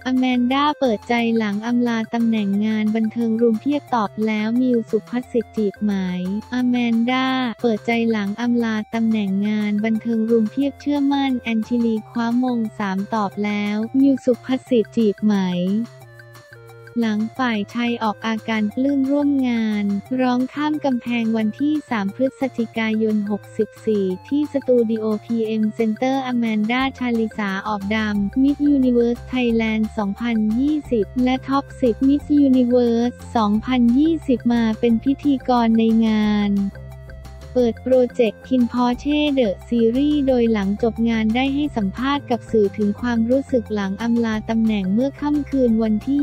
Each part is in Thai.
อแมนด้าเปิดใจหลังอำลาตำแหน่งงานบันเทิงรุมเพียบตอบแล้วมิวสุภสิทธิ์จีบไหมอแมนด้าเปิดใจหลังอำลาตำแหน่งงานบันเทิงรุมเพียบเชื่อมั่นแอนชิลีคว้ามง3ตอบแล้วมิวสุภสิทธิ์จีบไหมหลังฝ่ายชายออกอาการปลื้มร่วมงานร้องข้ามกำแพงวันที่3 พฤศจิกายน 64ที่สตูดิโอ PM Center อแมนด้าชาลิสาออกดำ Miss Universe Thailand 2020 และท็อป 10 Miss Universe 2020 มาเป็นพิธีกรในงานเปิดโปรเจกต์ Kim Porsche The Series โดยหลังจบงานได้ให้สัมภาษณ์กับสื่อถึงความรู้สึกหลังอำลาตำแหน่งเมื่อค่ำคืนวันที่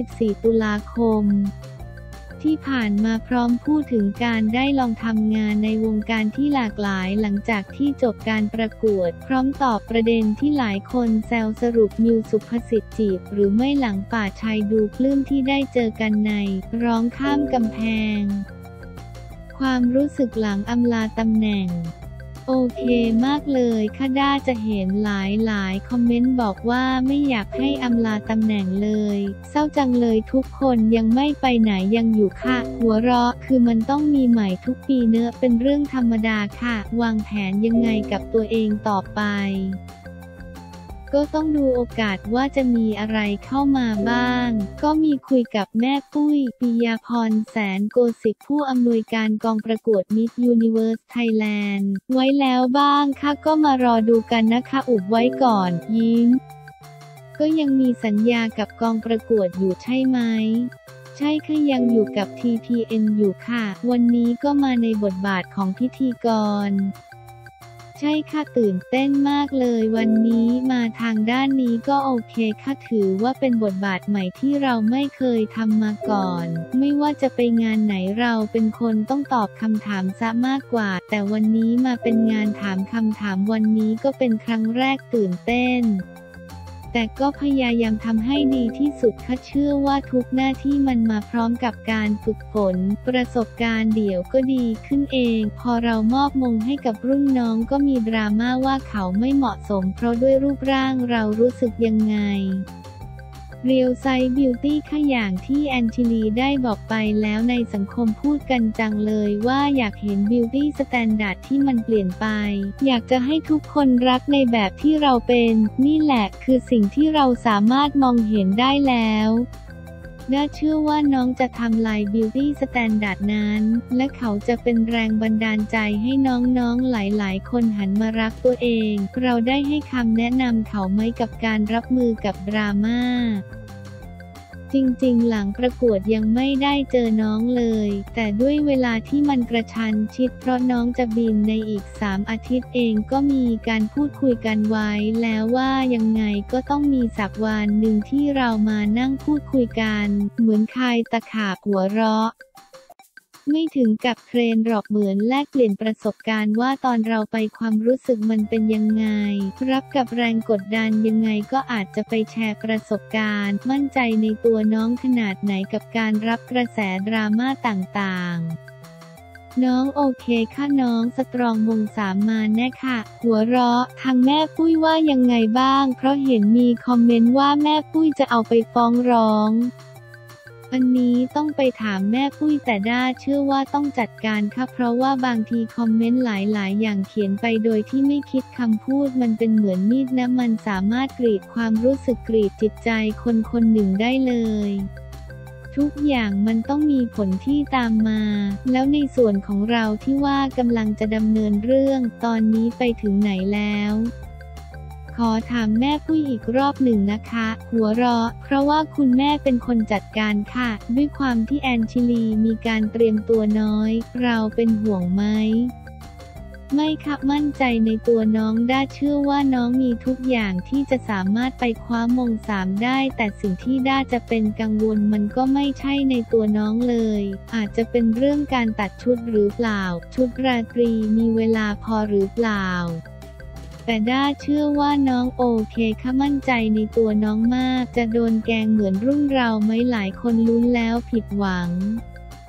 24 ตุลาคมที่ผ่านมาพร้อมพูดถึงการได้ลองทำงานในวงการที่หลากหลายหลังจากที่จบการประกวดพร้อมตอบประเด็นที่หลายคนแซวสรุปมิวสุภสิทธิ์จีบหรือไม่หลังฝ่ายชายดูปลื้มที่ได้เจอกันในร้องข้ามกำแพงความรู้สึกหลังอำลาตำแหน่งโอเคมากเลยค่ะด้าจะเห็นหลายคอมเมนต์บอกว่าไม่อยากให้อำลาตำแหน่งเลยเศร้าจังเลยทุกคนยังไม่ไปไหนยังอยู่ค่ะหัวเราะคือมันต้องมีใหม่ทุกปีเนอะเป็นเรื่องธรรมดาค่ะวางแผนยังไงกับตัวเองต่อไปก็ต้องดูโอกาสว่าจะมีอะไรเข้ามาบ้างก็มีคุยกับแม่ปุ้ยปิยาพรแสนโกสิกผู้อำนวยการกองประกวด Miss Universe Thailand ไว้แล้วบ้างค่ะก็มารอดูกันนะคะอุบไว้ก่อนยิ้มก็ยังมีสัญญากับกองประกวดอยู่ใช่ไหมใช่ค่ะยังอยู่กับ TPN อยู่ค่ะวันนี้ก็มาในบทบาทของพิธีกรใช่ค่ะตื่นเต้นมากเลยวันนี้มาทางด้านนี้ก็โอเคค่ะถือว่าเป็นบทบาทใหม่ที่เราไม่เคยทำมาก่อนไม่ว่าจะไปงานไหนเราเป็นคนต้องตอบคำถามซะมากกว่าแต่วันนี้มาเป็นงานถามคำถามวันนี้ก็เป็นครั้งแรกตื่นเต้นแต่ก็พยายามทำให้ดีที่สุดค่ะเชื่อว่าทุกหน้าที่มันมาพร้อมกับการฝึกฝนประสบการณ์เดี๋ยวก็ดีขึ้นเองพอเรามอบมงให้กับรุ่นน้องก็มีดราม่าว่าเขาไม่เหมาะสมเพราะด้วยรูปร่างเรารู้สึกยังไงเรียลไซส์บิวตี้ค่ะอย่างที่แอนชิลีได้บอกไปแล้วในสังคมพูดกันจังเลยว่าอยากเห็นบิวตี้สแตนดาร์ดที่มันเปลี่ยนไปอยากจะให้ทุกคนรักในแบบที่เราเป็นนี่แหละคือสิ่งที่เราสามารถมองเห็นได้แล้วน่าเชื่อว่าน้องจะทำลายบิวตี้สแตนดาร์ดนั้นและเขาจะเป็นแรงบันดาลใจให้น้องๆหลายๆคนหันมารักตัวเองเราได้ให้คำแนะนำเขาไหมกับการรับมือกับดราม่าจริงๆหลังประกวดยังไม่ได้เจอน้องเลยแต่ด้วยเวลาที่มันกระชั้นชิดเพราะน้องจะบินในอีก3 อาทิตย์เองก็มีการพูดคุยกันไว้แล้วว่ายังไงก็ต้องมีสักวันหนึ่งที่เรามานั่งพูดคุยกันเหมือนคายตะขาบหัวเราะไม่ถึงกับเทรนหรอกเหมือนแลกเปลี่ยนประสบการณ์ว่าตอนเราไปความรู้สึกมันเป็นยังไงรับกับแรงกดดันยังไงก็อาจจะไปแชร์ประสบการณ์มั่นใจในตัวน้องขนาดไหนกับการรับกระแสดราม่าต่างๆน้องโอเคค่ะน้องสตรองมง3มาแน่ค่ะหัวเราะทางแม่ปุ้ยว่ายังไงบ้างเพราะเห็นมีคอมเมนต์ว่าแม่ปุ้ยจะเอาไปฟ้องร้องอันนี้ต้องไปถามแม่ปุ้ยแต่ด้าเชื่อว่าต้องจัดการค่ะเพราะว่าบางทีคอมเมนต์หลายๆอย่างเขียนไปโดยที่ไม่คิดคำพูดมันเป็นเหมือนมีดนะมันสามารถกรีดความรู้สึกกรีดจิตใจคนคนหนึ่งได้เลยทุกอย่างมันต้องมีผลที่ตามมาแล้วในส่วนของเราที่ว่ากำลังจะดำเนินเรื่องตอนนี้ไปถึงไหนแล้วขอถามแม่ปุ้ยอีกรอบหนึ่งนะคะหัวเราะเพราะว่าคุณแม่เป็นคนจัดการค่ะด้วยความที่แอนชิลีมีการเตรียมตัวน้อยเราเป็นห่วงไหมไม่ค่ะมั่นใจในตัวน้องด้าเชื่อว่าน้องมีทุกอย่างที่จะสามารถไปคว้ามง3ได้แต่สิ่งที่ด้าจะเป็นกังวลมันก็ไม่ใช่ในตัวน้องเลยอาจจะเป็นเรื่องการตัดชุดหรือเปล่าชุดราตรีมีเวลาพอหรือเปล่าแต่ด้าเชื่อว่าน้องโอเคค่ะมั่นใจในตัวน้องมากจะโดนแกล้งเหมือนรุ่นเราไหมหลายคนลุ้นแล้วผิดหวัง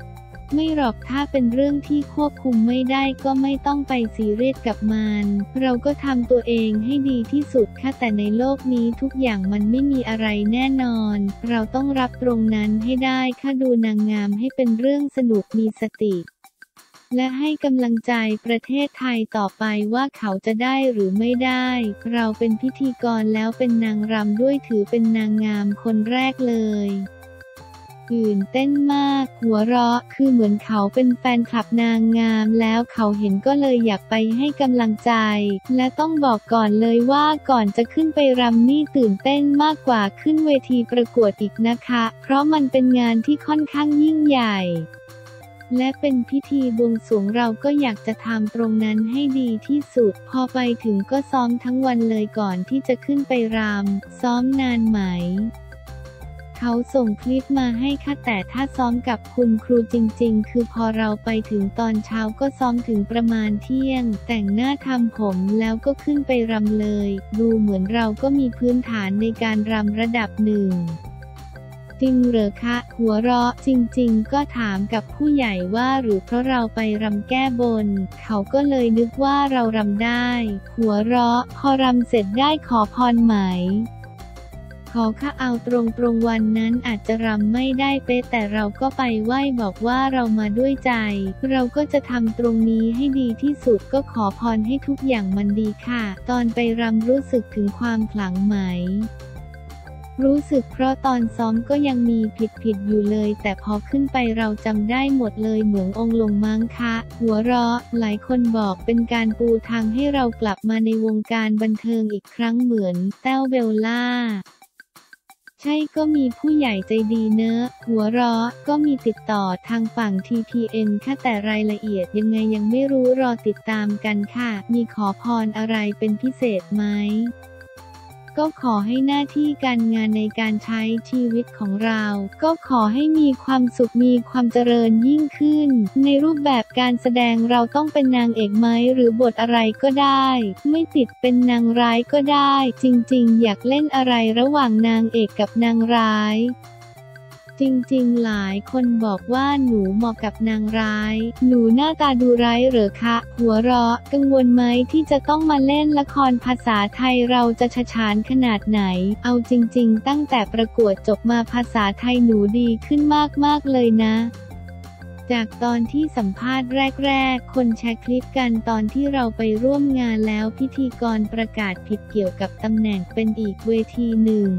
ไม่หรอกถ้าเป็นเรื่องที่ควบคุมไม่ได้ก็ไม่ต้องไปซีเรียสกับมันเราก็ทำตัวเองให้ดีที่สุดค่ะแต่ในโลกนี้ทุกอย่างมันไม่มีอะไรแน่นอนเราต้องรับตรงนั้นให้ได้ค่ะดูนางงามให้เป็นเรื่องสนุกมีสติและให้กำลังใจประเทศไทยต่อไปว่าเขาจะได้หรือไม่ได้เราเป็นพิธีกรแล้วเป็นนางรำด้วยถือเป็นนางงามคนแรกเลยตื่นเต้นมากหัวเราะคือเหมือนเขาเป็นแฟนคลับนางงามแล้วเขาเห็นก็เลยอยากไปให้กำลังใจและต้องบอกก่อนเลยว่าก่อนจะขึ้นไปรำนี่ตื่นเต้นมากกว่าขึ้นเวทีประกวดอีกนะคะเพราะมันเป็นงานที่ค่อนข้างยิ่งใหญ่และเป็นพิธีบวงสรวงเราก็อยากจะทำตรงนั้นให้ดีที่สุดพอไปถึงก็ซ้อมทั้งวันเลยก่อนที่จะขึ้นไปรำซ้อมนานไหมเขาส่งคลิปมาให้ค่ะแต่ถ้าซ้อมกับคุณครูจริงๆคือพอเราไปถึงตอนเช้าก็ซ้อมถึงประมาณเที่ยงแต่งหน้าทำผมแล้วก็ขึ้นไปรำเลยดูเหมือนเราก็มีพื้นฐานในการรำระดับหนึ่งจริงเหรอคะหัวเราะจริงๆก็ถามกับผู้ใหญ่ว่าหรือเพราะเราไปรำแก้บนเขาก็เลยนึกว่าเรารำได้หัวเราะพอรำเสร็จได้ขอพรไหมขอค่ะเอาตรงวันนั้นอาจจะรำไม่ได้เป๊ะแต่เราก็ไปไหว้บอกว่าเรามาด้วยใจเราก็จะทำตรงนี้ให้ดีที่สุดก็ขอพรให้ทุกอย่างมันดีค่ะตอนไปรำรู้สึกถึงความขลังไหมรู้สึกเพราะตอนซ้อมก็ยังมีผิดอยู่เลยแต่พอขึ้นไปเราจำได้หมดเลยเหมือนองค์ลงมั้งคะหัวเราะหลายคนบอกเป็นการปูทางให้เรากลับมาในวงการบันเทิงอีกครั้งเหมือนแต้วเบลล่าใช่ก็มีผู้ใหญ่ใจดีเนอะหัวเราะก็มีติดต่อทางฝั่ง TPN ค่ะแต่รายละเอียดยังไงยังไม่รู้รอติดตามกันค่ะมีขอพรอะไรเป็นพิเศษไหมก็ขอให้หน้าที่การงานในการใช้ชีวิตของเราก็ขอให้มีความสุขมีความเจริญยิ่งขึ้นในรูปแบบการแสดงเราต้องเป็นนางเอกไหมหรือบทอะไรก็ได้ไม่ติดเป็นนางร้ายก็ได้จริงๆอยากเล่นอะไรระหว่างนางเอกกับนางร้ายจริงๆหลายคนบอกว่าหนูเหมาะกับนางร้ายหนูหน้าตาดูร้ายเหรอคะหัวเราะกังวลไหมที่จะต้องมาเล่นละครภาษาไทยเราจะฉานขนาดไหนเอาจริงๆตั้งแต่ประกวดจบมาภาษาไทยหนูดีขึ้นมากๆเลยนะจากตอนที่สัมภาษณ์แรกๆคนแชร์คลิปกันตอนที่เราไปร่วมงานแล้วพิธีกรประกาศผิดเกี่ยวกับตำแหน่งเป็นอีกเวทีหนึ่ง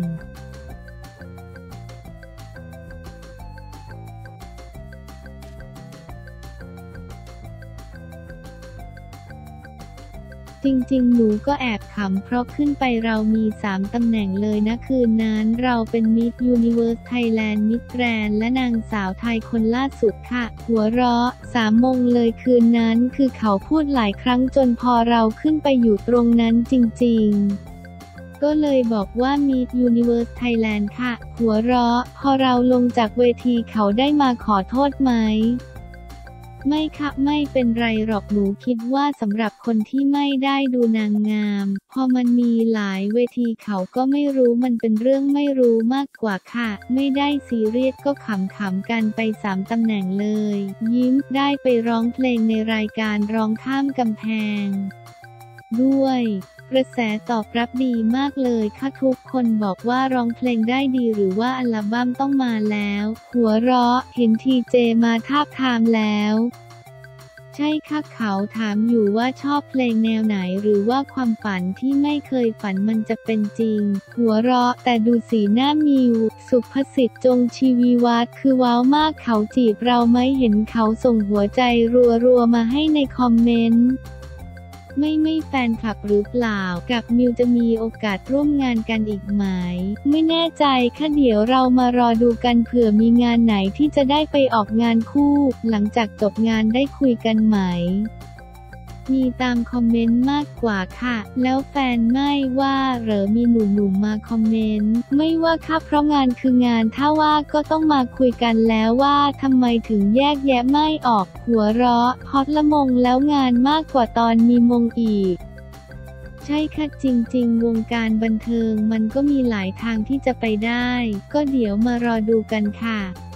จริงๆหนูก็แอบขำเพราะขึ้นไปเรามี3ตำแหน่งเลยนะคืนนั้นเราเป็นมิสยูนิเวิร์สไทยแลนด์มิสแกรนด์และนางสาวไทยคนล่าสุดค่ะหัวเราะ3 มงเลยคืนนั้นคือเขาพูดหลายครั้งจนพอเราขึ้นไปอยู่ตรงนั้นจริงๆก็เลยบอกว่ามิสยูนิเวิร์สไทยแลนด์ค่ะหัวเราะพอเราลงจากเวทีเขาได้มาขอโทษไหมไม่ค่ะไม่เป็นไรหรอกหนูคิดว่าสำหรับคนที่ไม่ได้ดูนางงามพอมันมีหลายเวทีเขาก็ไม่รู้มันเป็นเรื่องไม่รู้มากกว่าค่ะไม่ได้ซีเรียสก็ขำๆกันไป3 ตำแหน่งเลยยิ้มได้ไปร้องเพลงในรายการร้องข้ามกำแพงด้วยกระแสตอบรับดีมากเลยค่ะทุกคนบอกว่าร้องเพลงได้ดีหรือว่าอัลบั้มต้องมาแล้วหัวเราะเห็นทีเจมาทาบทามแล้วใช่ค่ะเขาถามอยู่ว่าชอบเพลงแนวไหนหรือว่าความฝันที่ไม่เคยฝันมันจะเป็นจริงหัวเราะแต่ดูสีหน้ามิวสุภสิทธิ์จงชีวีวัฒน์คือว้าวมากเขาจีบเราไหมเห็นเขาส่งหัวใจรัวๆมาให้ในคอมเมนต์ไม่แฟนคลับหรือเปล่ากับมิวจะมีโอกาสร่วมงานกันอีกไหมไม่แน่ใจค่ะเดี๋ยวเรามารอดูกันเผื่อมีงานไหนที่จะได้ไปออกงานคู่หลังจากจบงานได้คุยกันไหมมีตามคอมเมนต์มากกว่าค่ะแล้วแฟนไม่ว่าเหรอมีหนุ่มๆมาคอมเมนต์ไม่ว่าค่ะเพราะงานคืองานถ้าว่าก็ต้องมาคุยกันแล้วว่าทำไมถึงแยกแยะไม่ออกหัวเราะฮอตละมงแล้วงานมากกว่าตอนมีมงอีกใช่ค่ะจริงๆวงการบันเทิงมันก็มีหลายทางที่จะไปได้ก็เดี๋ยวมารอดูกันค่ะ